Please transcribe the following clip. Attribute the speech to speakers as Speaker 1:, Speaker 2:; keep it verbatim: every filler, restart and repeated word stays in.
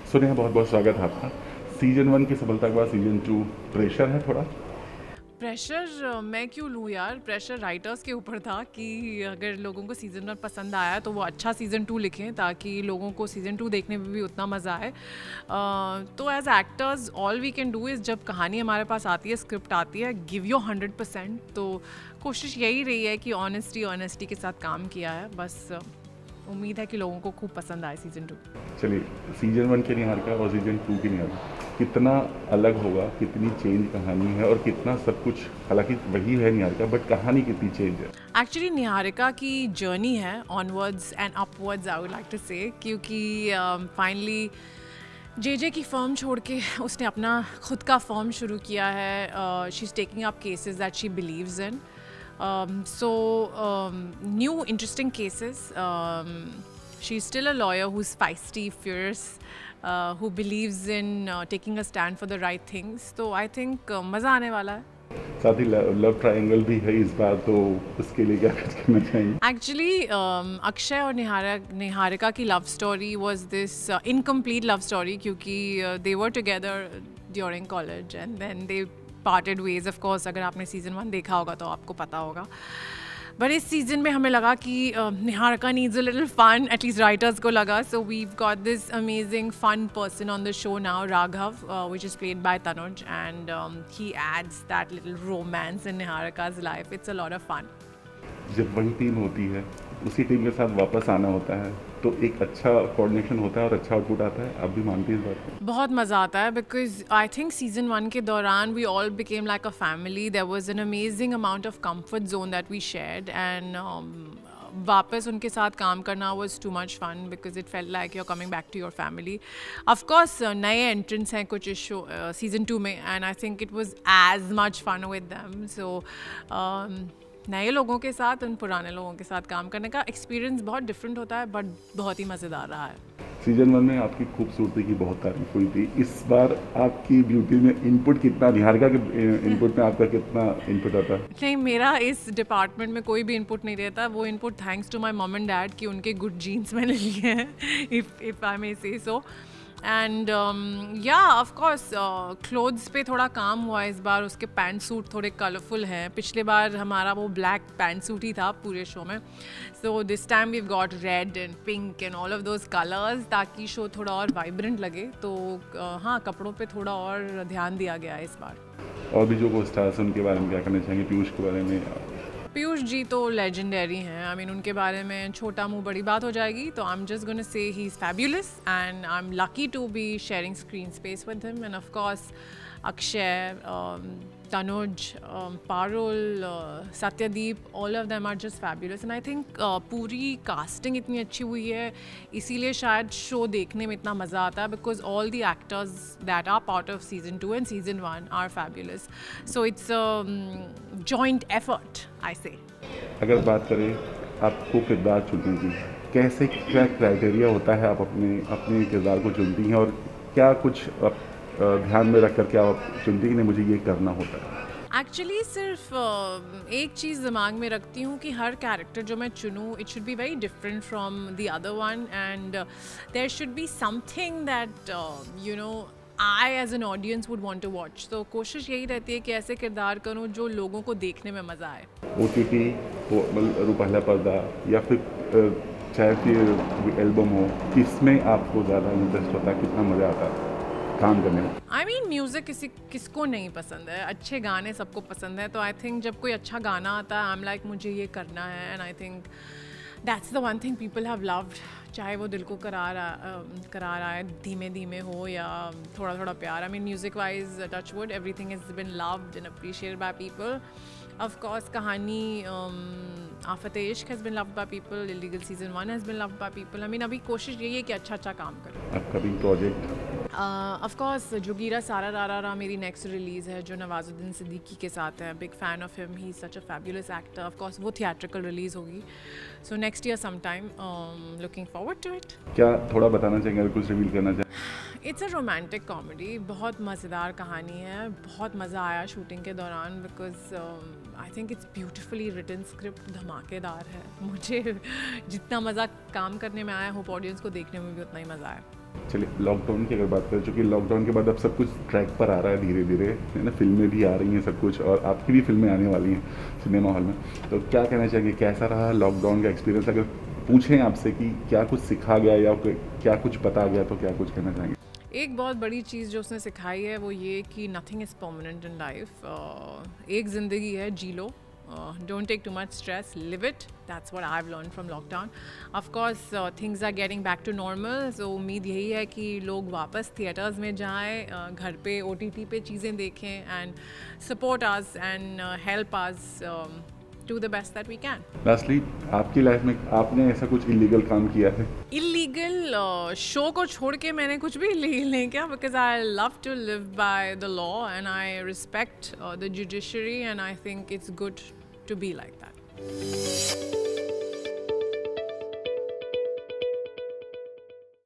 Speaker 1: सो नेहा, बहुत बहुत स्वागत है आपका। सीजन वन की सफलता के बाद सीजन टू प्रेशर है थोड़ा?
Speaker 2: प्रेशर मैं क्यों लूँ यार। प्रेशर राइटर्स के ऊपर था कि अगर लोगों को सीज़न वन पसंद आया तो वो अच्छा सीज़न टू लिखें ताकि लोगों को सीज़न टू देखने में भी उतना मज़ा आए। uh, तो as actors all we can do is, जब कहानी हमारे पास आती है, स्क्रिप्ट आती है, गिव योर हंड्रेड परसेंट। तो कोशिश यही रही है कि ऑनेस्टी ऑनेस्टी के साथ काम किया है। बस uh, उम्मीद है कि लोगों को खूब पसंद आए सीज़न टू।
Speaker 1: चलिए, सीजन वन के निहारिका और सीजन टू की निहारिका कितना अलग होगा, कितनी चेंज कहानी है और कितना सब कुछ, हालांकि वही है निहारिका बट कहानी कितनी चेंज है?
Speaker 2: एक्चुअली निहारिका की जर्नी है onwards and upwards, I would like to say, क्योंकि फाइनली जे जे की फर्म छोड़ के उसने अपना खुद का फर्म शुरू किया है। She is taking up cases that she believes in, so new interesting cases. She is still a lawyer who is feisty, fierce, uh, who believes in uh, taking a stand for the right things. तो I think uh, मज़ा आने वाला है।
Speaker 1: साथ ही love triangle भी है इस बार, तो उसके लिए क्या कुछ करना चाहिए?
Speaker 2: एक्चुअली अक्षय और निहारा निहारिका की love story was this incomplete love story, क्योंकि they were together during college and then they parted ways. Of course अगर आपने सीजन वन देखा होगा तो आपको पता होगा। बट इस सीजन में हमें लगा कि uh, Niharika needs a little fun, at least writers को लगा। So we've got this amazing fun person on the show now, Raghav, which is played by Tanuj, and he adds that little romance in निहारिका's life. It's a lot of fun.
Speaker 1: जब वही team होती है, उसी team के साथ वापस आना होता है, तो एक अच्छा कोऑर्डिनेशन होता है और अच्छा आउटपुट आता है। आप भी मानती हैं इस बात को?
Speaker 2: बहुत मज़ा आता है because I think season one के दौरान we all became like a family. There was an amazing amount of comfort zone that we shared, and वापस उनके साथ काम करना was too much fun because it felt like you are coming back to your family. Of course नए entrants हैं कुछ इस show season two में, and I think it was as much fun with them. सो नए लोगों के साथ उन पुराने लोगों के साथ काम करने का एक्सपीरियंस बहुत डिफरेंट होता है, बट बहुत ही मज़ेदार रहा है।
Speaker 1: सीजन वन में आपकी खूबसूरती की बहुत तारीफ हुई थी। इस बार आपकी ब्यूटी में इनपुट कितना, निहारिका के इनपुट में आपका कितना इनपुट आता है?
Speaker 2: नहीं, मेरा इस डिपार्टमेंट में कोई भी इनपुट नहीं रहता। वो input thanks to my mom and dad कि उनके गुड जीन्स मैंने लिए हैं, if if I may say so. And yeah of course clothes पे थोड़ा काम हुआ इस बार। उसके पैंट सूट थोड़े कलरफुल हैं। पिछले बार हमारा वो ब्लैक पैंट सूट ही था पूरे शो में। So this time we got red and pink and all of those colours, ताकि शो थोड़ा और वाइब्रेंट लगे। तो uh, हाँ, कपड़ों पे थोड़ा और ध्यान दिया गया है इस बार।
Speaker 1: और भी जो को स्टार्स, उनके बारे में क्या कहना चाहेंगे? पीयूष के बारे में?
Speaker 2: पीयूष जी तो लेजेंडरी हैं। आई मीन उनके बारे में छोटा मुंह बड़ी बात हो जाएगी। तो I am just gonna say he is fabulous and I am lucky to be sharing screen space with him. And of course Akshay, Tanuj, Parul, Satyadeep, all of them are just fabulous. And I think पूरी casting इतनी अच्छी हुई है, इसीलिए शायद show देखने में इतना मज़ा आता है, because all the actors that are part of season two and season one are fabulous. So it's joint effort, I say.
Speaker 1: अगर बात करें आपको किरदार चुनने की, कैसे, क्या क्राइटेरिया होता है आप अपने अपने किरदार को चुनती हैं, और क्या कुछ आप ध्यान में रख कर के आप चुनती हैं कि नहीं मुझे ये करना होता है?
Speaker 2: एक्चुअली सिर्फ uh, एक चीज़ दिमाग में रखती हूँ कि हर कैरेक्टर जो मैं चुनूँ, it should be very different from the other one, and there should be something that you know I as an audience would want to watch. तो कोशिश यही रहती है कि ऐसे किरदार करूँ जो लोगों को देखने में मज़ा आए।
Speaker 1: ओ टी टी हो, रूपहला पर्दा, या फिर चाहे फिर एल्बम हो, किसमें आपको ज़्यादा इंटरेस्ट होता है, कितना मज़ा आता है काम करने में?
Speaker 2: आई मीन म्यूज़िक किसी किसको नहीं पसंद है, अच्छे गाने सबको पसंद है। तो आई थिंक जब कोई अच्छा गाना आता है, आई एम लाइक मुझे ये करना है, and I think that's the one thing people have loved. चाहे वो दिल को करा रहा करा रहा है, धीमे धीमे हो या थोड़ा थोड़ा प्यार। I mean music wise, touch wood, everything has been loved and appreciated by people. Of course, कहानी um, आफत इश्क has been loved by people, illegal season one has been loved by people. I mean अभी कोशिश यही है कि अच्छा अच्छा काम करें।
Speaker 1: Upcoming project?
Speaker 2: Of course Jogira Sara Rara रा मेरी नेक्स्ट रिलीज़ है, जो नवाजुद्दीन सिद्दीकी के साथ है। Big fan of him, he is such a fabulous actor. Of course वो थिएट्रिकल रिलीज़ होगी, so next year some time, looking forward to it.
Speaker 1: क्या थोड़ा बताना चाहेंगे, अगर कुछ रिवील करना चाहें?
Speaker 2: इट्स अ रोमांटिक कॉमेडी, बहुत मज़ेदार कहानी है। बहुत मज़ा आया शूटिंग के दौरान, because I think it's beautifully written, script धमाकेदार है। मुझे जितना मज़ा काम करने में आया, होप ऑडियंस को देखने में भी उतना ही मज़ा आया।
Speaker 1: चलिए लॉकडाउन की अगर बात करें, चूँकि लॉकडाउन के बाद अब सब कुछ ट्रैक पर आ रहा है धीरे धीरे, है ना, फिल्में भी आ रही हैं सब कुछ, और आपकी भी फिल्में आने वाली हैं सिनेमा हॉल में, तो क्या कहना चाहिए, कैसा रहा लॉकडाउन का एक्सपीरियंस? अगर पूछें आपसे कि क्या कुछ सिखा गया या क्या कुछ पता गया, तो क्या कुछ कहना चाहेंगे?
Speaker 2: एक बहुत बड़ी चीज़ जो उसने सिखाई है वो ये कि nothing is permanent in life. एक ज़िंदगी है, जी लो, don't take too much stress, live it. That's what I have learn from lockdown. Of course things are getting back to normal, so उम्मीद यही है कि लोग वापस थिएटर्स में जाएं, uh, घर पे ओ टी टी पे चीज़ें देखें and support us and help us do the best that we can.
Speaker 1: Lastly, आपकी लाइफ में आपने ऐसा कुछ इलीगल काम किया है?
Speaker 2: इलीगल शो को छोड़ के मैंने कुछ भी इलीगल नहीं किया, because I love to live by the law and I respect the judiciary and I think it's good to be like that.